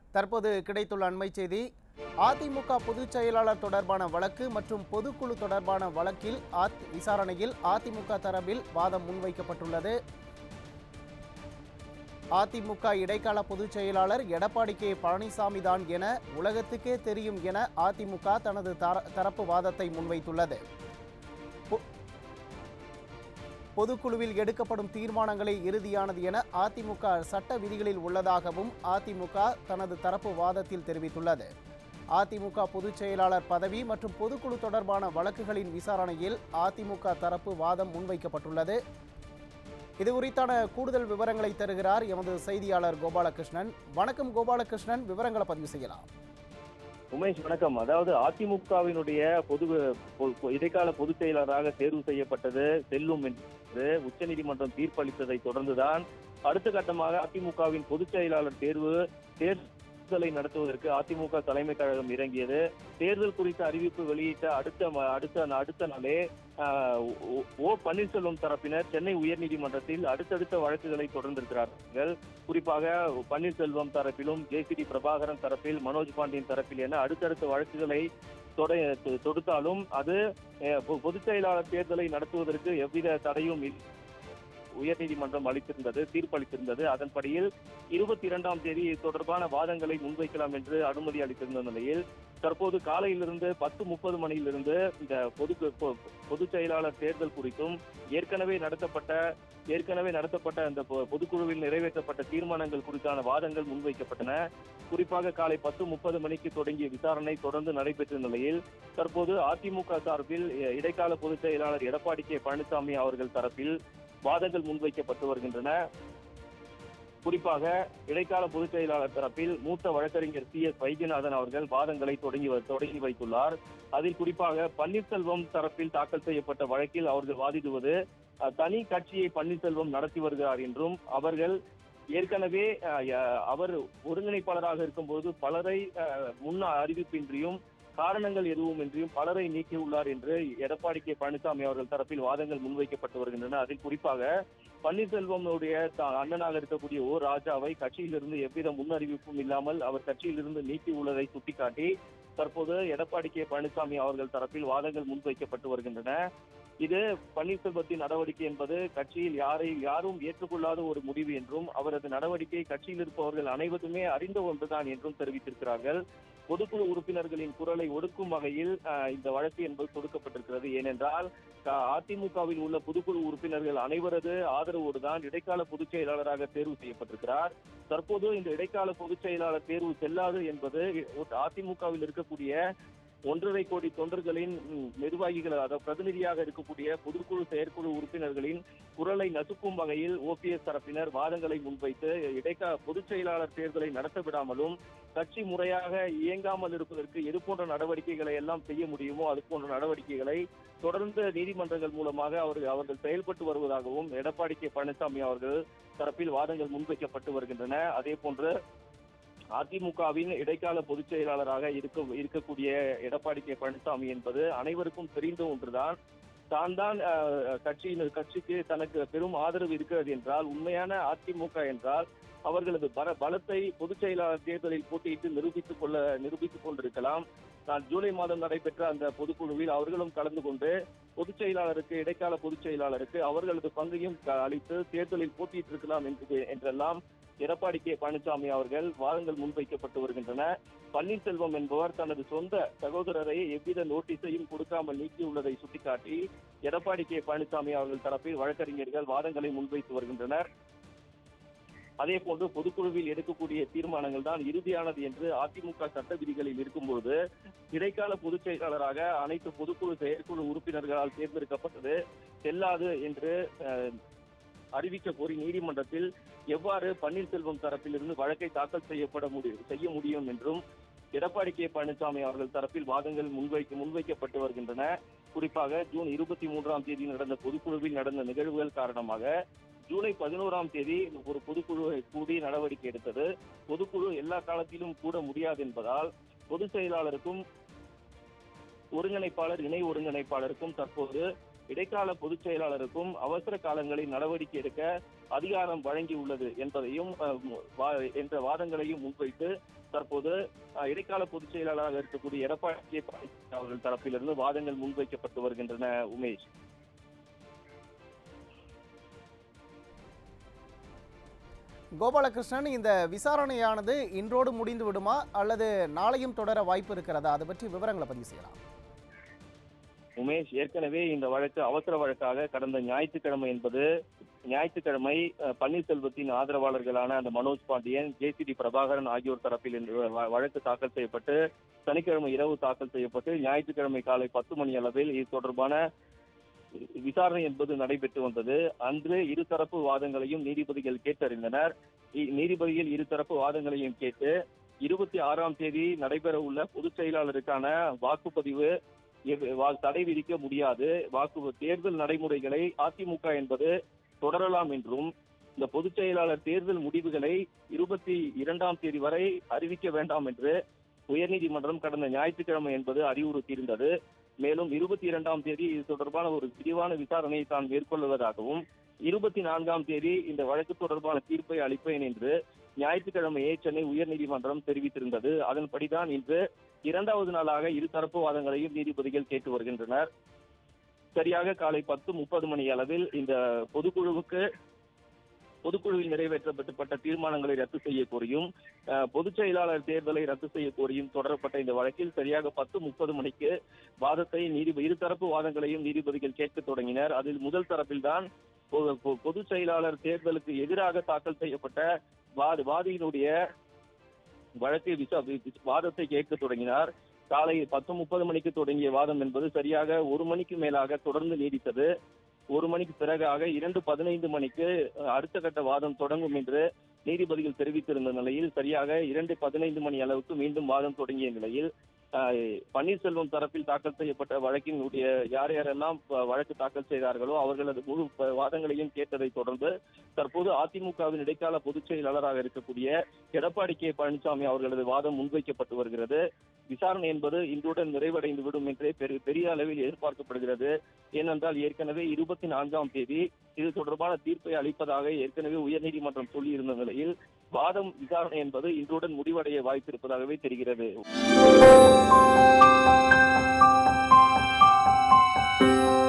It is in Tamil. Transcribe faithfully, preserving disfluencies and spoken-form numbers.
தற்போது கிடைத்துள்ள அண்மை செய்தி. அதிமுக பொதுச் செயலாளர் தொடர்பான வழக்கு மற்றும் பொதுக்குழு தொடர்பான வழக்கில் விசாரணையில் அதிமுக தரப்பில் வாதம் முன்வைக்கப்பட்டுள்ளது. அதிமுக இடைக்கால பொதுச் செயலாளர் எடப்பாடி கே பழனிசாமி தான் என உலகத்துக்கே தெரியும் என அதிமுக தனது தரப்பு வாதத்தை முன்வைத்துள்ளது. பொதுக்குழுவில் எடுக்கப்படும் தீர்மானங்களே இறுதியானது என அதிமுக சட்ட விதிகளில் உள்ளதாகவும் அதிமுக தனது தரப்பு வாதத்தில் தெரிவித்துள்ளது. அதிமுக பொதுச் செயலாளர் பதவி மற்றும் பொதுக்குழு தொடர்பான வழக்குகளின் விசாரணையில் அதிமுக தரப்பு வாதம் முன்வைக்கப்பட்டுள்ளது. இது குறித்தான கூடுதல் விவரங்களை தருகிறார் எமது செய்தியாளர் கோபாலகிருஷ்ணன். வணக்கம் கோபாலகிருஷ்ணன், விவரங்களை பதிவு செய்யலாம். உமேஷ் வணக்கம். அதாவது அதிமுகவினுடைய பொது இடைக்கால பொதுச் செயலாளராக தேர்வு செய்யப்பட்டது செல்லும் என்று உச்சநீதிமன்றம் தீர்ப்பளித்ததை தொடர்ந்துதான் அடுத்த கட்டமாக அதிமுகவின் பொதுச் செயலாளர் தேர்வு தேர்தலை நடத்துவதற்கு அதிமுக தலைமை கழகம் இறங்கியது. தேர்தல் குறித்த அறிவிப்பு வெளியிட்ட அடுத்த அடுத்த அடுத்த நாளே ஓ பன்னீர்செல்வம் தரப்பினர் சென்னை உயர்நீதிமன்றத்தில் அடுத்தடுத்த வழக்குகளை தொடர்ந்திருக்கிறார்கள். குறிப்பாக பன்னீர்செல்வம் தரப்பிலும் ஜேசிடி பிரபாகரன் தரப்பில் மனோஜ் பாண்டியன் தரப்பில் என அடுத்தடுத்த வழக்குகளை தொடுத்தாலும் அது பொதுச் செயலாளர் தேர்தலை நடத்துவதற்கு எவ்வித தடையும் உயர்நீதிமன்றம் அளித்திருந்தது தீர்ப்பளித்திருந்தது. அதன்படியில் இருபத்தி இரண்டாம் தேதி தொடர்பான வாதங்களை முன்வைக்கலாம் என்று அனுமதி அளித்திருந்த நிலையில் தற்போது காலையிலிருந்து பத்து முப்பது மணியிலிருந்து இந்த பொது பொதுச் செயலாளர் தேர்தல் குறித்தும் ஏற்கனவே நடத்தப்பட்ட ஏற்கனவே நடத்தப்பட்ட அந்த பொதுக்குழுவில் நிறைவேற்றப்பட்ட தீர்மானங்கள் குறித்தான வாதங்கள் முன்வைக்கப்பட்டன. குறிப்பாக காலை பத்து முப்பது மணிக்கு தொடங்கிய விசாரணை தொடர்ந்து நடைபெற்ற நிலையில் தற்போது அதிமுக சார்பில் இடைக்கால பொதுச் செயலாளர் எடப்பாடி கே பழனிசாமி அவர்கள் தரப்பில் வாதங்கள் முன்வைக்கப்பட்டு வருகின்றன. குறிப்பாக இடைக்கால பொதுச் செயலாளர் தரப்பில் மூத்த வழக்கறிஞர் சி எஸ் வைத்தியநாதன் அவர்கள் வாதங்களை தொடங்கி தொடங்கி வைத்துள்ளார். அதில் குறிப்பாக பன்னீர்செல்வம் தரப்பில் தாக்கல் செய்யப்பட்ட வழக்கில் அவர்கள் வாதிடுவது தனி கட்சியை பன்னீர்செல்வம் நடத்தி வருகிறார் என்றும் அவர்கள் ஏற்கனவே அவர் ஒருங்கிணைப்பாளராக இருக்கும்போது பலரை முன் அறிவிப்பின்றியும் காரணங்கள் எதுவும் இன்றியும் பலரை நீக்கியுள்ளார் என்று எடப்பாடி கே பழனிசாமி அவர்கள் தரப்பில் வாதங்கள் முன்வைக்கப்பட்டு வருகின்றன. அதில் குறிப்பாக பன்னீர்செல்வமுடைய அண்ணனாக இருக்கக்கூடிய ஓ ராஜாவை கட்சியிலிருந்து எவ்வித முன் அறிவிப்பும் இல்லாமல் அவர் கட்சியிலிருந்து நீக்கியுள்ளதை சுட்டிக்காட்டி தற்போது எடப்பாடி கே பழனிசாமி அவர்கள் தரப்பில் வாதங்கள் முன்வைக்கப்பட்டு வருகின்றன. இது பன்னீர்செல்வத்தின் நடவடிக்கை என்பது கட்சியில் யாரை யாரும் ஏற்றுக்கொள்ளாத ஒரு முடிவு என்றும் அவரது நடவடிக்கை கட்சியில் இருப்பவர்கள் அனைவருமே அறிந்த ஒன்றுதான் என்றும் தெரிவித்திருக்கிறார்கள். பொதுக்குழு உறுப்பினர்களின் குரலை ஒடுக்கும் வகையில் இந்த வழக்கு என்பது தொடுக்கப்பட்டிருக்கிறது. ஏனென்றால் அதிமுகவில் உள்ள பொதுக்குழு உறுப்பினர்கள் அனைவரது ஆதரவோடுதான் இடைக்கால பொதுச் செயலாளராக தேர்வு செய்யப்பட்டிருக்கிறார். தற்போது இந்த இடைக்கால பொதுச் செயலாளர் தேர்வு செல்லாது என்பது அதிமுகவில் இருக்கக்கூடிய ஒன்றரை கோடி தொண்டர்களின் நிர்வாகிகள் அதாவது பிரதிநிதியாக இருக்கக்கூடிய பொதுக்குழு செயற்குழு உறுப்பினர்களின் குரலை நசுக்கும் வகையில் ஓபிஎஸ் தரப்பினர் வாதங்களை முன்வைத்து இடைக்கால பொதுச் செயலாளர் தேர்தலை நடத்த விடாமலும் கட்சி முறையாக இயங்காமல் இருப்பதற்கு எது போன்ற நடவடிக்கைகளை எல்லாம் செய்ய முடியுமோ அது போன்ற நடவடிக்கைகளை தொடர்ந்து நீதிமன்றங்கள் மூலமாக அவர்கள் அவர்கள் செயல்பட்டு வருவதாகவும் எடப்பாடி கே பழனிசாமி அவர்கள் தரப்பில் வாதங்கள் முன்வைக்கப்பட்டு வருகின்றன. அதே போன்று அதிமுகவின் இடைக்கால பொதுச் செயலாளராக இருக்க இருக்கக்கூடிய எடப்பாடி கே பழனிசாமி என்பது அனைவருக்கும் தெரிந்த ஒன்றுதான். தான் தான் கட்சியின் கட்சிக்கு தனக்கு பெரும் ஆதரவு இருக்கிறது என்றால் உண்மையான அதிமுக என்றால் அவர்களது பல பலத்தை பொதுச் செயலாளர் தேர்தலில் போட்டியிட்டு நிரூபித்துக் கொள்ள நிரூபித்துக் கொண்டிருக்கலாம். நான் ஜூலை மாதம் நடைபெற்ற அந்த பொதுக்குழுவில் அவர்களும் கலந்து கொண்டு பொதுச் செயலாளருக்கு இடைக்கால பொதுச் செயலாளருக்கு அவர்களது பங்கையும் அளித்து தேர்தலில் போட்டியிட்டிருக்கலாம் என்று என்றெல்லாம் எடப்பாடி கே பழனிசாமி அவர்கள் வாதங்கள் முன்வைக்கப்பட்டு வருகின்றன. பன்னீர்செல்வம் என்பவர் தனது சொந்த சகோதரரை எவ்வித நோட்டீஸையும் கொடுக்காமல் நீக்கியுள்ளதை சுட்டிக்காட்டி எடப்பாடி கே பழனிசாமி அவர்கள் தரப்பில் வழக்கறிஞர்கள் வாதங்களை முன்வைத்து வருகின்றனர். அதே போன்று பொதுக்குழுவில் எடுக்கக்கூடிய தீர்மானங்கள் தான் இறுதியானது என்று அதிமுக சட்ட விதிகளில் இருக்கும்போது இடைக்கால பொதுச் செயலாளராக அனைத்து பொதுக்குழு செயற்குழு உறுப்பினர்களால் தேர்ந்தெடுக்கப்பட்டது செல்லாது என்று அறிவிக்க கோரி நீதிமன்றத்தில் எவ்வாறு பன்னீர்செல்வம் தரப்பிலிருந்து வழக்கை தாக்கல் செய்யப்பட முடியும் செய்ய முடியும் என்றும் எடப்பாடி கே பழனிசாமி அவர்கள் தரப்பில் வாதங்கள் முன்வைக்க முன்வைக்கப்பட்டு வருகின்றன. குறிப்பாக ஜூன் இருபத்தி மூன்றாம் தேதி நடந்த பொதுக்குழுவில் நடந்த நிகழ்வுகள் காரணமாக ஜூலை பதினோராம் தேதி ஒரு பொதுக்குழு கூடி நடவடிக்கை எடுத்தது. பொதுக்குழு எல்லா காலத்திலும் கூட முடியாது என்பதால் பொதுச் செயலாளருக்கும் ஒருங்கிணைப்பாளர் இணை ஒருங்கிணைப்பாளருக்கும் தற்போது இடைக்கால பொதுச் செயலாளருக்கும் அவசர காலங்களில் நடவடிக்கை எடுக்க அதிகாரம் வழங்கியுள்ளது என்பதையும் என்ற வாதங்களையும் முன்வைத்து தற்போது இடைக்கால பொதுச் செயலாளராக இருக்கக்கூடிய எடப்பாடி கே பழனிசாமி அவர்கள் தரப்பிலிருந்து வாதங்கள் முன்வைக்கப்பட்டு வருகின்றன. உமேஷ், கோபாலகிருஷ்ணன், இந்த விசாரணையானது இன்றோடு முடிந்து விடுமா அல்லது நாளையும் தொடர வாய்ப்பு இருக்கிறதா? அது பற்றி விவரங்களை பதிவு செய்யலாம். உமேஷ், ஏற்கனவே இந்த வழக்கு அவசர வழக்காக கடந்த ஞாயிற்றுக்கிழமை என்பது ஞாயிற்றுக்கிழமை பன்னீர்செல்வத்தின் ஆதரவாளர்களான அந்த Manoj Pandian, J C D Prabhakaran ஆகியோர் தரப்பில் வழக்கு தாக்கல் செய்யப்பட்டு சனிக்கிழமை இரவு தாக்கல் செய்யப்பட்டு ஞாயிற்றுக்கிழமை காலை பத்து மணி அளவில் இது தொடர்பான விசாரணை என்பது நடைபெற்று வந்தது. அன்று இருதரப்பு வாதங்களையும் நீதிபதிகள் கேட்டறிந்தனர். நீதிபதிகள் இருதரப்பு வாதங்களையும் கேட்டு இருபத்தி ஆறாம் தேதி நடைபெற உள்ள பொதுச் செயலாளருக்கான வாக்குப்பதிவு தடை விதிக்க முடியாது, வாக்கு தேர்தல் நடைமுறைகளை அதிமுக என்பது தொடரலாம் என்றும் இந்த பொதுச் செயலாளர் தேர்தல் முடிவுகளை இருபத்தி இரண்டாம் தேதி வரை அறிவிக்க வேண்டாம் என்று உயர்நீதிமன்றம் கடந்த ஞாயிற்றுக்கிழமை என்பது அறிவுறுத்தியிருந்தது. மேலும் இருபத்தி இரண்டாம் தேதி இது தொடர்பான ஒரு விரிவான விசாரணையை தான் மேற்கொள்வதாகவும் இருபத்தி நான்காம் தேதி இந்த வழக்கு தொடர்பான தீர்ப்பை அளிப்பேன் என்று ஞாயிற்றுக்கிழமையே சென்னை உயர்நீதிமன்றம் தெரிவித்திருந்தது. அதன்படிதான் இன்று இரண்டாவது நாளாக இருதரப்பு வாதங்களையும் நீதிபதிகள் கேட்டு வருகின்றனர். சரியாக காலை பத்து முப்பது மணி அளவில் இந்த பொதுக்குழுவுக்கு பொதுக்குழுவில் நிறைவேற்றப்பட்ட தீர்மானங்களை ரத்து செய்ய கோரியும் பொதுச் செயலாளர் தேர்தலை ரத்து செய்ய கோரியும் தொடரப்பட்ட இந்த வழக்கில் சரியாக பத்து முப்பது மணிக்கு வாதத்தை நீதிபதி இருதரப்பு வாதங்களையும் நீதிபதிகள் கேட்க தொடங்கினர். அதில் முதல் தரப்பில்தான் பொதுச் செயலாளர் தேர்தலுக்கு எதிராக தாக்கல் செய்யப்பட்ட வாதி வாதியினுடைய வழக்கை விசா வாதத்தை கேட்க தொடங்கினார். காலை பத்து முப்பது மணிக்கு தொடங்கிய வாதம் என்பது சரியாக ஒரு மணிக்கு மேலாக தொடர்ந்து நீடித்தது. ஒரு மணிக்கு பிறகாக இரண்டு பதினைந்து மணிக்கு அடுத்த கட்ட வாதம் தொடங்கும் என்று நீதிபதிகள் தெரிவித்திருந்த நிலையில் சரியாக இரண்டு பதினைந்து மணி அளவுக்கு மீண்டும் வாதம் தொடங்கிய நிலையில் பன்னீர்செல்வம் தரப்பில் தாக்கல் செய்யப்பட்ட வழக்கினுடைய யார் யாரெல்லாம் வழக்கு தாக்கல் செய்தார்களோ அவர்களது முழு வாதங்களையும் கேட்டதை தொடர்ந்து தற்போது அதிமுகவின் இடைக்கால பொதுச் செயலாளராக இருக்கக்கூடிய எடப்பாடி கே பழனிசாமி அவர்களது வாதம் முன்வைக்கப்பட்டு வருகிறது. விசாரணை என்பது இன்றுடன் நிறைவடைந்து விடும் என்றே பெரிய அளவில் எதிர்பார்க்கப்படுகிறது. ஏனென்றால் ஏற்கனவே இருபத்தி நான்காம் தேதி இது தொடர்பான தீர்ப்பை அளிப்பதாக ஏற்கனவே உயர்நீதிமன்றம் சொல்லியிருந்த நிலையில் வாதம் விசாரணை என்பது இன்றுடன் முடிவடைய வாய்ப்பு இருப்பதாகவே தெரிகிறது.